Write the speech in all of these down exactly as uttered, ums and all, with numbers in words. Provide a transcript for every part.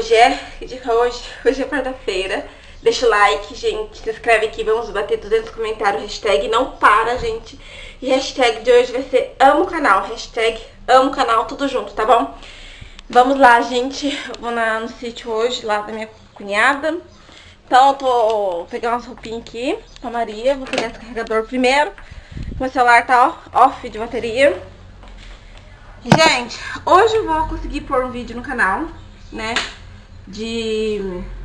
hoje é? Que dia que é hoje? Hoje é quarta-feira. Deixa o like, gente. Se inscreve aqui. Vamos bater duzentos comentários. Hashtag não para, gente. E hashtag de hoje vai ser amo o canal. Hashtag amo o canal, tudo junto, tá bom? Vamos lá, gente. Eu vou na, no sítio hoje, lá da minha cunhada. Então eu tô vou pegar umas roupinhas aqui pra Maria. Vou pegar esse carregador primeiro. Meu celular tá ó, off de bateria. Gente, hoje eu vou conseguir pôr um vídeo no canal, né? De...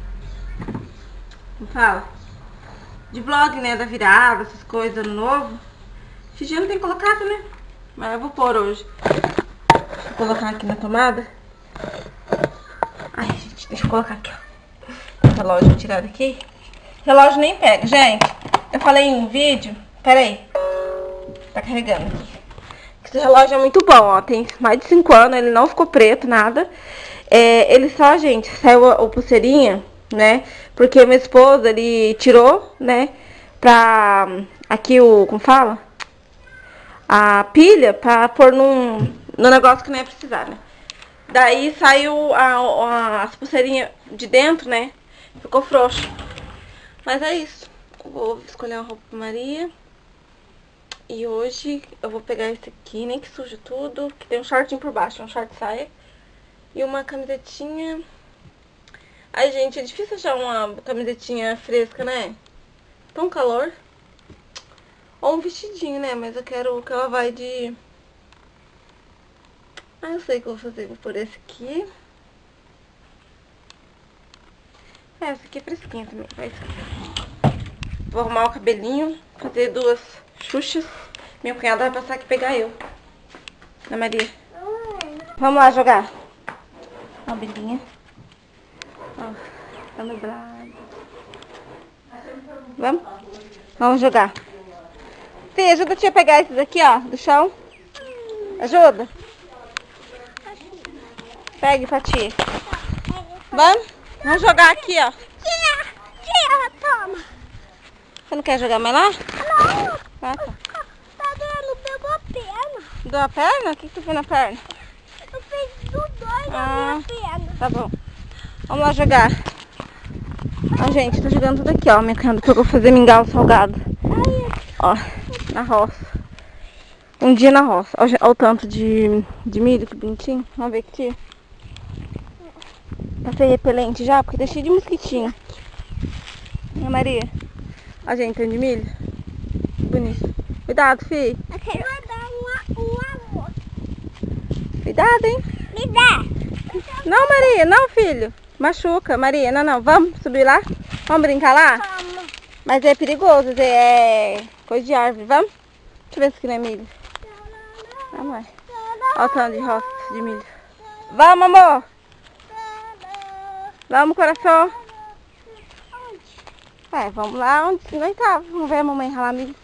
Como fala? De vlog, né? Da virada, essas coisas, ano novo. Esse dia não tem colocado, né? Mas eu vou pôr hoje. Deixa eu colocar aqui na tomada. Ai, gente, deixa eu colocar aqui, ó. O relógio, vou tirar daqui. O relógio nem pega, gente. Eu falei em um vídeo. Pera aí. Tá carregando aqui. Esse relógio é muito bom, ó. Tem mais de cinco anos, ele não ficou preto, nada. É, ele só, gente, saiu a, a pulseirinha, né? Porque meu esposo, ele tirou, né? Pra... Aqui o... Como fala? A pilha pra pôr num, num negócio que não ia precisar, né? Daí saiu a, a, as pulseirinhas de dentro, né? Ficou frouxo. Mas é isso. Eu vou escolher uma roupa pra Maria. E hoje eu vou pegar esse aqui, nem que suje tudo, que tem um shortinho por baixo, um short saia. E uma camisetinha. Ai, gente, é difícil achar uma camisetinha fresca, né? Tão calor. Ou um vestidinho, né? Mas eu quero que ela vai de... Ah, eu sei o que eu vou fazer. Vou pôr esse aqui. É, essa aqui é fresquinha também. Vai esse aqui. Vou arrumar o cabelinho, fazer duas xuxas. Minha cunhada vai passar aqui pegar eu. Na Maria. Vamos lá jogar. Ó, belinha. Ó, tá nublado. Vamos? Vamos jogar. Fih, ajuda a tia a pegar esses aqui, ó, do chão. Ajuda. Pegue pra tia. Vamos? Vamos jogar aqui, ó. Tia, tia, toma. Você não quer jogar mais lá? Não. Ah, tá. Tá doendo, pegou a perna. Deu a perna? O que que tu fez na perna? Eu fiz do dois na Ah, minha perna. tá bom. Vamos lá jogar. Ó, gente, tô jogando tudo aqui, ó. Minha cunhada pegou fazer mingau salgado. Ó, na roça. Um dia na roça. Ó, ó o tanto de, de milho, que bonitinho. Vamos ver aqui. Passei repelente já, porque tá cheio de mosquitinho. Ó, Maria. Ó, gente, tem de milho. Bonito. Cuidado, filho. Eu quero dar uma, um amor. Cuidado, hein? Me dá. Não, Maria, não, filho. Machuca, Maria. Não, não. Vamos subir lá? Vamos brincar lá? Toma. Mas é perigoso, é coisa de árvore. Vamos? Deixa eu ver se aqui não é milho. Vamos lá. Olha o tanto de roça de milho. Vamos, amor. Vamos, coração. É, vamos lá onde nós tava. Vamos ver a mamãe ralar milho.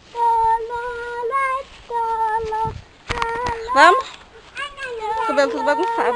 Vamos? O cabelo tudo bagunçado.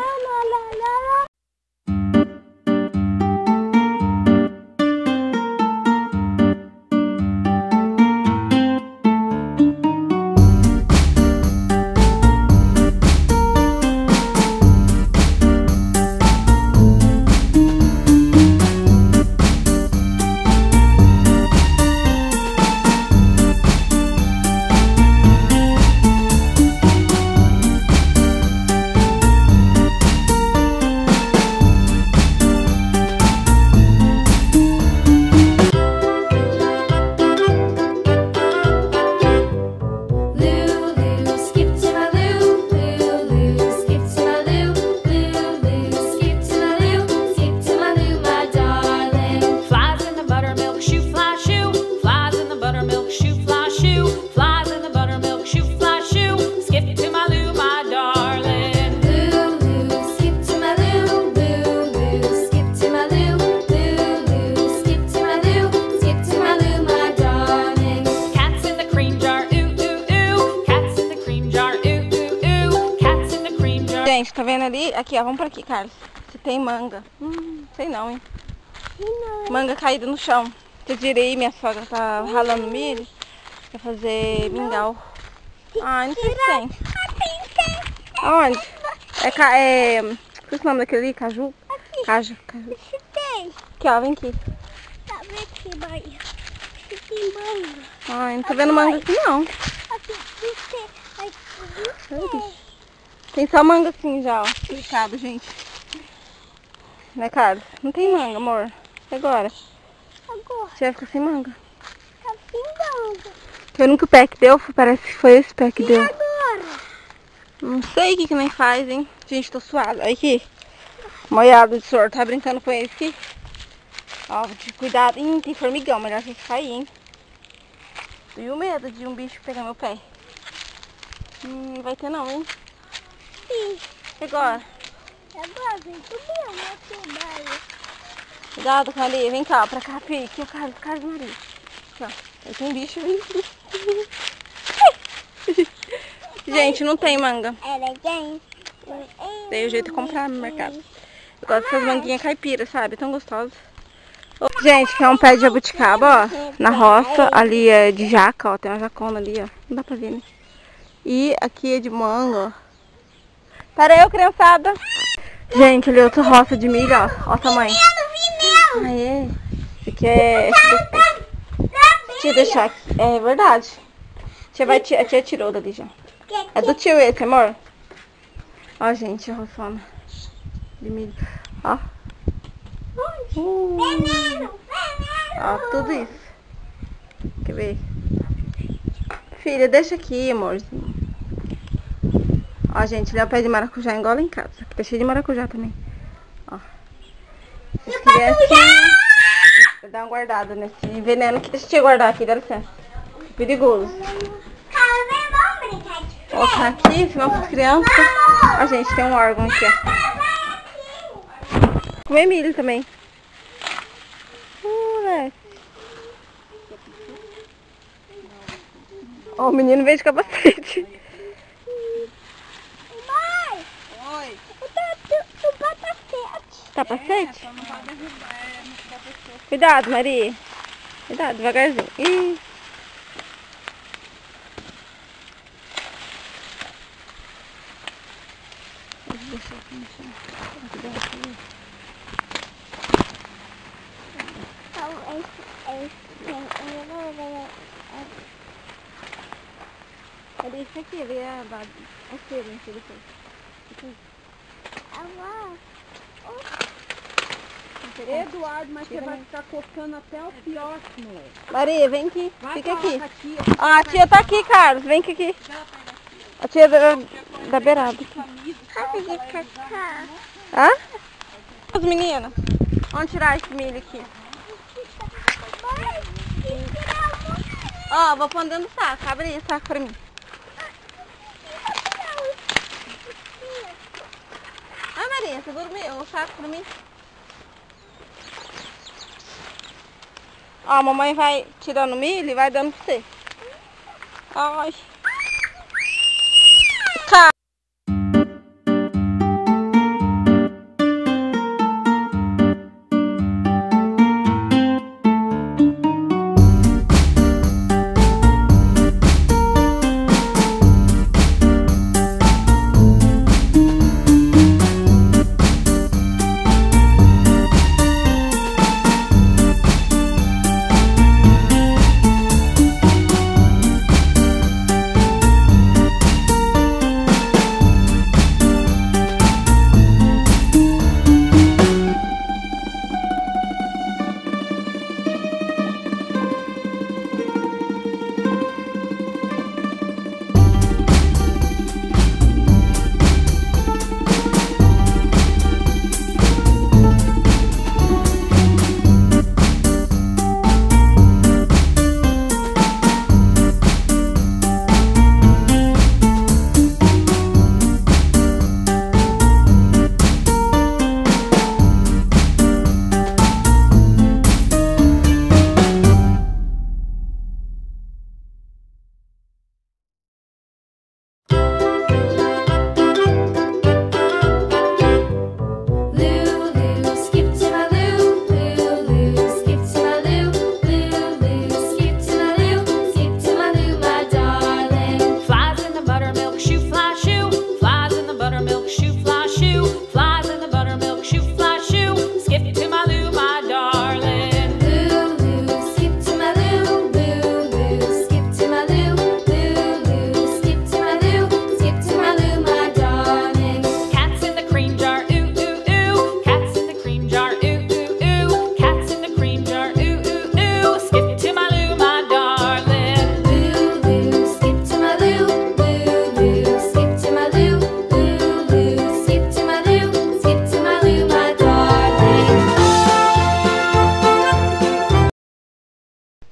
Gente, tá vendo ali? Aqui, ó, vamos pra aqui, Carlos. Se tem manga. Hum, sei não, hein? Não. Manga caída no chão. Eu tirei, minha sogra tá ralando milho pra fazer mingau. Ah, não sei se tem. Aonde? É, ca... é... Qual é o nome daquele ali? Caju? Caja, caja. Esse tem. Aqui, ó, vem aqui. Tá vendo aqui, mãe? Esse tem manga. Ai, não tô vendo manga aqui, não. Aqui, esse tem. Aqui, Tem só manga assim já, ó. Picado, gente. Né, Carlos? Não tem manga, amor. E agora? agora. Você vai ficar sem manga. Tá pingando. Que o único pé que deu, parece que foi esse pé que E deu. agora? Não sei o que que nem faz, hein. Gente, tô suada. Olha aqui. Molhado de soro. Tá brincando com ele aqui. Ó, de cuidado. Ih, tem formigão. Melhor que cair, hein. E o medo de um bicho pegar meu pé. Hum, não vai ter não, hein. Sim. E agora? Agora vem subir, né? Maria. Cuidado, Maria. Vem cá, ó, pra cá, Pi. Aqui, ó, Carlos, Carlos, Maria. Aqui, ó. Aí tem um bicho aí. Gente, não tem manga. Ela tem. Tem o jeito de comprar no mercado. Eu gosto dessas manguinhas caipiras, sabe? Tão gostosas. Gente, que é um pé de jabuticaba, ó. Na roça. Ali é de jaca, ó. Tem uma jacona ali, ó. Não dá pra ver, né? E aqui é de manga, ó. Para eu, criançada. Gente, ali é outra roça de milho, ó. Ó o tamanho. Aê. Esse aqui é... Tia, deixar aqui. É verdade. Tia vai, tia, a tia tirou dali já. É do tio esse, amor. Ó, gente, a roçona de milho. Ó. Uh. Ó, tudo isso. Quer ver? Filha, deixa aqui, amorzinho. Ó, gente, ele é o pé de maracujá igual lá em casa. Tá cheio de maracujá também. Ó. Vocês criancinhas, vou dar uma guardada nesse veneno que deixa eu guardar aqui, dá licença. Perigoso. Vou colocar aqui, senão as crianças. Ó, gente, tem um órgão aqui, ó. Comer milho também. Uh, Ó, o menino veio de capacete. Oi. O capacete. Capacete? Cuidado, Maria. Cuidado, devagarzinho. Ih. Deixa eu aqui no chão. Cadê isso aqui? Vê a base. A cera, não sei depois. Eduardo, mas você vai ficar cocando até o próximo. Maria, vem aqui. Fica aqui. A tia. Ah, a tia tá aqui, Carlos. Vem aqui. A tia da, da beirada. Hã? Os meninos. Vamos tirar esse milho aqui. Ó, vou pôr dentro do saco. Abre aí o saco pra mim. Ah, Maria, segura o saco pra mim. Ó, a mamãe vai tirando o milho e vai dando pra você. Ai.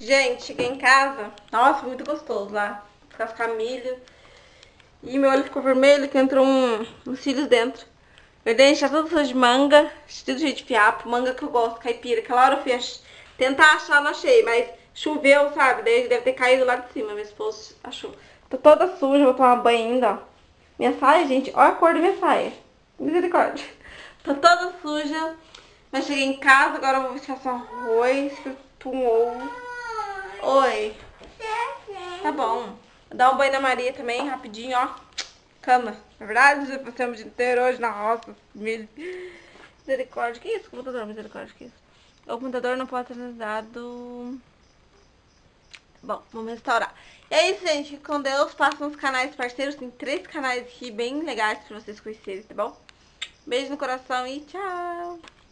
Gente, cheguei em casa. Nossa, muito gostoso lá. Descascar milho. E meu olho ficou vermelho que entrou um, uns cílios dentro. Meu dente tá todo sujo de manga. Tudo cheio de fiapo. Manga que eu gosto, caipira. Aquela hora eu fui ach... tentar achar, não achei. Mas choveu, sabe? Daí deve ter caído lá de cima. Meu esposo achou. Tô toda suja, vou tomar banho ainda, ó. Minha saia, gente. Olha a cor da minha saia. Misericórdia. Tô toda suja. Mas cheguei em casa, agora eu vou deixar só arroz, um ovo. Oi. Tá bom. Vou dar um banho na Maria também, rapidinho, ó. Cama. Na verdade, passamos o dia inteiro hoje na roça. Milho. Misericórdia. Que isso? Computador, misericórdia. Que isso? O computador não pode ser dado. Bom, vamos restaurar. E é isso, gente. Fique com Deus. Passa nos canais parceiros. Tem três canais aqui bem legais pra vocês conhecerem, tá bom? Beijo no coração e tchau.